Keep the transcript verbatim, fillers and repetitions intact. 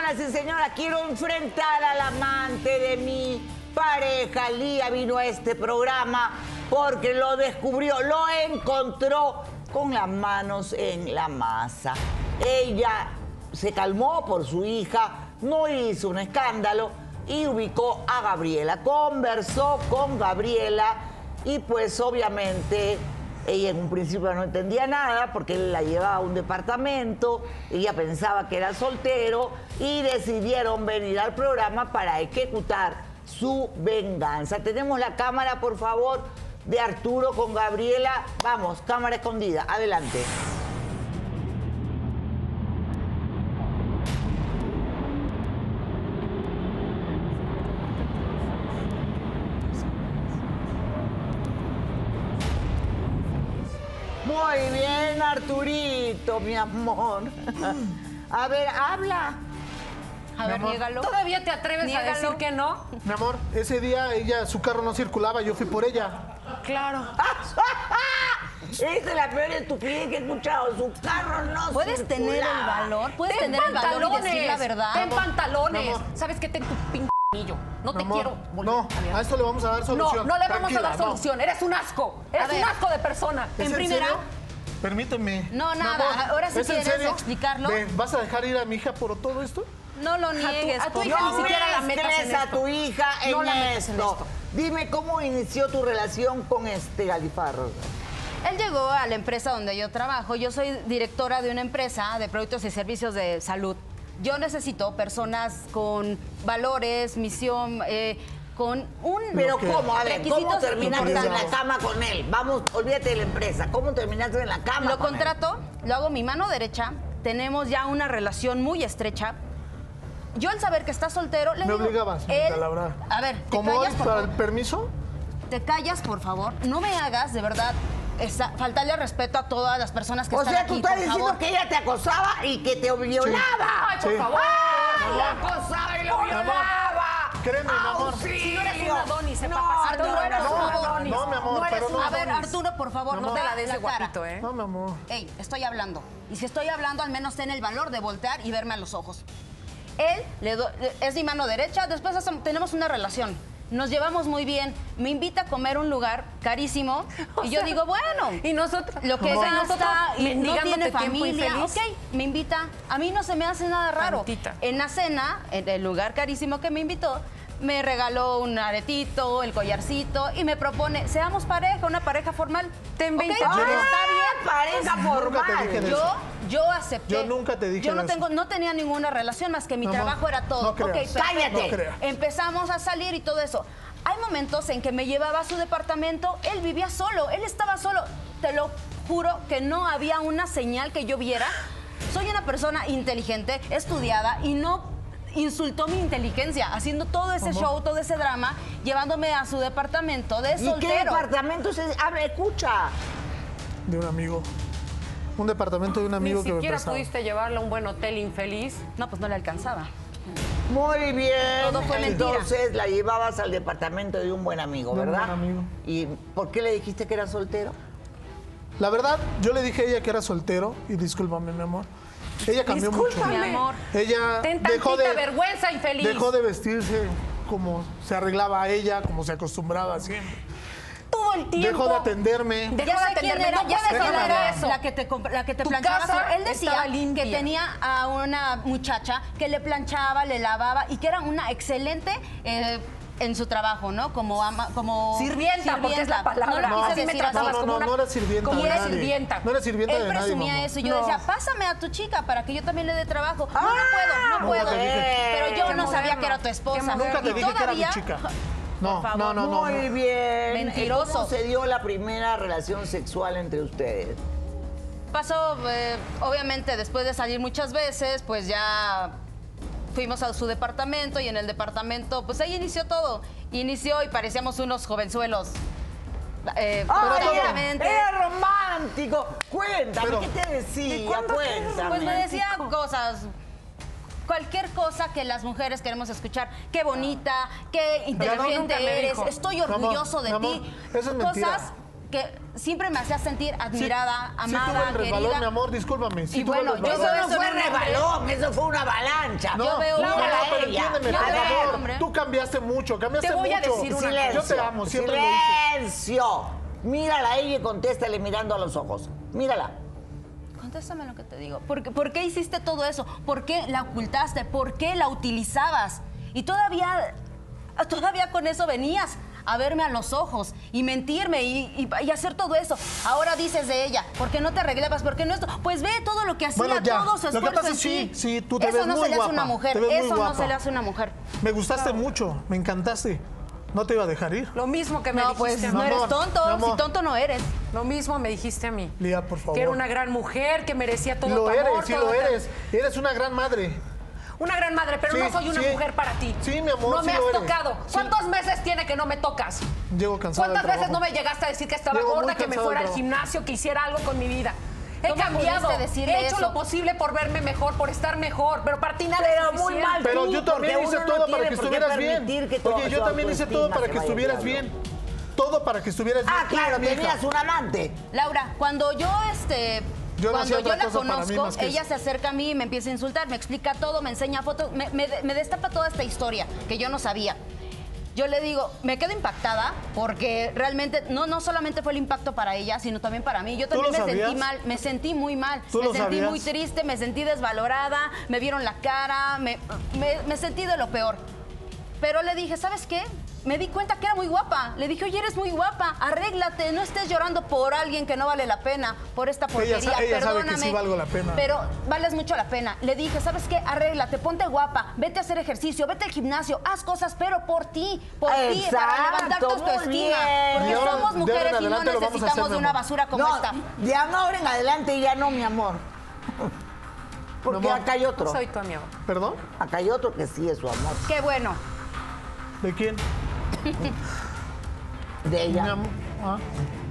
Señoras y señores, quiero enfrentar al amante de mi pareja. Lía vino a este programa porque lo descubrió, lo encontró con las manos en la masa. Ella se calmó por su hija, no hizo un escándalo y ubicó a Gabriela. Conversó con Gabriela y pues obviamente ella en un principio no entendía nada porque él la llevaba a un departamento, ella pensaba que era soltero y decidieron venir al programa para ejecutar su venganza. Tenemos la cámara, por favor, de Arturo con Gabriela. Vamos, cámara escondida, adelante. Muy bien, Arturito, mi amor. A ver, habla. A ver, niégalo. ¿Todavía te atreves Niégalo. a decir que no? Mi amor, ese día ella, su carro no circulaba, yo fui por ella. Claro. Esa es la peor estupidez que he escuchado. Su carro no ¿Puedes circulaba. tener el valor? ¿Puedes Ten tener el valor y decir la verdad? Ten pantalones. Mi amor. ¿Sabes qué? Ten tu pinche anillo. No Mi te amor, quiero volver no, a ver. a esto le vamos a dar No, solución. no le vamos Tranquila, a dar no. solución. Eres un asco. A Eres ver. un asco de persona. ¿Es En en primera- serio? Permíteme. No, Mi nada. amor, Ahora sí ¿es en quieres serio? explicarlo. Ve, ¿vas a dejar ir a mi hija por todo esto? No lo niegues. a tu por hija favor. ni siquiera la metas mezcles en a esto. tu hija en, No la metas en esto. esto. Dime, ¿cómo inició tu relación con este Galifarro? Él llegó a la empresa donde yo trabajo. Yo soy directora de una empresa de productos y servicios de salud. Yo necesito personas con valores, misión, eh, con un... Pero que- ¿cómo? A ver, ¿cómo requisitos terminaste en la importantes. cama con él? Vamos, olvídate de la empresa. ¿Cómo terminaste en la cama Lo con él? contrato, lo hago mi mano derecha, tenemos ya una relación muy estrecha. Yo al saber que está soltero, le Me digo... obligabas, señorita él- Laura. A ver, te ¿Como hoy callas, por para el favor. permiso? Te callas, por favor. No me hagas, de verdad, esa- faltarle respeto a todas las personas que O están sea, aquí, tú estás por diciendo favor. que ella te acosaba y que te violaba. Ay, por Sí. favor. ¡Ay, la acosaba y lo violaba! Créeme, mi amor. ¡Auxilio! Si no eres un Adonis, eh, No, papacito, no, no eres no, un no, Adonis. no, mi amor, No eres pero un no. A ver, Adonis. Arturo, por favor, Mi no amor. te la des de la cara. guapito, ¿eh? No, mi amor. Ey, estoy hablando. Y si estoy hablando, al menos ten el valor de voltear y verme a los ojos. Él le do- es mi mano derecha, después hacemos- tenemos una relación. Nos llevamos muy bien. Me invita a comer a un lugar carísimo. O y yo sea, digo, bueno, Y nosotros. lo que o sea, gasta nosotros y no mendigándote tiene tiempo familia, infeliz. ok, me invita. A mí no se me hace nada raro. Tantita. En la cena, en el lugar carísimo que me invitó, me regaló un aretito, el collarcito y me propone, seamos pareja, una pareja formal. Ten Ok, veinte está años. bien. Pareja Nunca te formal. dije de Yo, eso. yo acepté. Yo nunca te dije Yo no de eso. tengo, no tenía ninguna relación más que mi Amor, trabajo era todo. no creas. Ok, perfecto. Cállate. No creas. Empezamos a salir y todo eso. Hay momentos en que me llevaba a su departamento, él vivía solo, él estaba solo. Te lo juro que no había una señal que yo viera. Soy una persona inteligente, estudiada y no insultó mi inteligencia haciendo todo ese show, todo ese drama, llevándome a su departamento de ¿Y qué soltero. departamento se abre? Escucha. De un amigo. Un departamento de un amigo Ni que me siquiera prestaba. pudiste llevarla a un buen hotel infeliz. No, pues no le alcanzaba. Muy bien. Todo fue mentira. Entonces la llevabas al departamento de un buen amigo, De un ¿verdad? buen amigo. ¿Y por qué le dijiste que era soltero? La verdad, yo le dije a ella que era soltero y discúlpame, mi amor. Ella cambió Discúlpame. mucho. Mi amor. Ella Ten dejó tantita de, vergüenza, infeliz. dejó de vestirse como se arreglaba a ella, como se acostumbraba siempre. Todo el tiempo. Dejó de atenderme. Dejó Ya de sé quién atenderme. era, No ya sé puedes quién déjame era hablar. la que te, comp- la que te Tu planchaba. casa Él decía estaba que limpia. tenía a una muchacha que le planchaba, le lavaba y que era una excelente eh, en su trabajo, ¿no? Como ama, como Sirvienta, porque es la palabra. No lo quise Así me decir así. tratabas No, no, como no, una- no era sirvienta como de una nadie. sirvienta. No era sirvienta Él de nadie, presumía mamá. eso y yo No. decía, pásame a tu chica para que yo también le dé trabajo. No, no puedo, no Nunca puedo. te dije. Pero yo Qué no sabía moderno. que era tu Qué esposa. moderno. Nunca te Y dije que era mi todavía- chica. No, favor. no, no, no. Muy no. bien. Mentiroso. ¿Cómo se dio la primera relación sexual entre ustedes? Pasó, eh, obviamente, después de salir muchas veces, pues ya fuimos a su departamento y en el departamento, pues ahí inició todo. Inició y parecíamos unos jovenzuelos. Eh, ¡Ay, totalmente. era, era romántico! Cuéntame, Pero- ¿qué te decía? ¿Y cuándo fue? Cuéntame. Pues me decía cosas. Cualquier cosa que las mujeres queremos escuchar. Qué bonita, qué inteligente nunca me eres, dijo. estoy Mi amor, orgulloso de mi amor, ti. eso es mentira. Cosas que siempre me hacías sentir admirada, Sí, amada, sí tuve el resbalón, querida. mi amor, discúlpame. Sí Y tuve el bueno, yo resbalón. veo Eso no fue rebalón, eso fue una avalancha. No, yo veo- no, Mírala no, pero ella. entiéndeme, Yo por veo, favor. hombre. Tú cambiaste mucho, cambiaste Te voy a mucho. decir una Silencio. Yo te amo, siempre lo hice. Silencio. Mírala a ella y contéstale mirando a los ojos. Mírala. Contéstame lo que te digo. ¿Por qué, por qué hiciste todo eso? ¿Por qué la ocultaste? ¿Por qué la utilizabas? Y todavía, todavía con eso venías a verme a los ojos y mentirme y, y- y hacer todo eso. Ahora dices de ella, ¿por qué no te arreglabas? ¿Por qué no esto? Pues ve todo lo que hacía, Bueno, ya. todo su Lo que esfuerzo pasa en es sí, ti. sí, tú te Eso ves no muy se le hace a guapa, una mujer. te ves muy Eso no guapa. se le hace a una mujer. Me gustaste mucho, me encantaste. No te iba a dejar ir. Lo mismo que me No, dijiste pues a no mí. eres amor, tonto. mi amor. Si tonto no eres. Lo mismo me dijiste a mí. Lía, por favor. Que era una gran mujer, que merecía todo Lo tu eres, amor. sí todo lo tu- eres. Eres una gran madre. Una gran madre, pero Sí, no soy una sí. mujer para ti. Sí, mi amor, No sí me has lo eres. tocado. Sí. ¿Cuántos meses tiene que no me tocas? Llego cansado ¿Cuántas del veces no trabajo. me llegaste a decir que estaba Llego muy gorda, que me cansado fuera del al trabajo. gimnasio, que hiciera algo con mi vida? He ¿Cómo cambiado, pudiste decirle he hecho eso? lo posible por verme mejor, por estar mejor, pero para ti nada Pero es muy suficiente. mal. Pero tú, yo también porque hice uno no todo para tiene que por qué estuvieras bien. permitir que tu- Oye, yo su también hice todo autoestima para se que vaya al estuvieras diablo. bien. Todo para que estuvieras bien. Ah, Tú, claro, mi hija. tenías un amante. Laura, cuando yo este Yo no hacía cuando yo otra la cosa para mí conozco, más que ella eso. se acerca a mí y me empieza a insultar, me explica todo, me enseña fotos, me, me- me destapa toda esta historia que yo no sabía. Yo le digo, me quedo impactada porque realmente no, no solamente fue el impacto para ella, sino también para mí. Yo ¿Tú también lo me sentí sabías? mal, me sentí muy mal, ¿Tú me lo sentí sabías? muy triste, me sentí desvalorada, me vieron la cara, me, me- me sentí de lo peor. Pero le dije, ¿sabes qué? Me di cuenta que era muy guapa. Le dije, oye, eres muy guapa, arréglate, no estés llorando por alguien que no vale la pena, por esta porquería, sa- ella sabe que perdóname. sí valgo la pena. Pero vales mucho la pena. Le dije, ¿sabes qué? Arréglate, ponte guapa, vete a hacer ejercicio, vete al gimnasio, haz cosas, pero por ti, por ti, para Exacto, levantar tu muy autoestima. bien. Porque Y ahora, somos de mujeres ahora en y no adelante lo vamos a hacer, necesitamos mi de una amor. basura como No, esta. de ahora en adelante ya no, mi amor. Porque Mi amor, acá hay otro. Soy tu amigo. ¿Perdón? Acá hay otro que sí es su amor. Qué bueno. ¿De quién? De Mi ella. amor. Ah.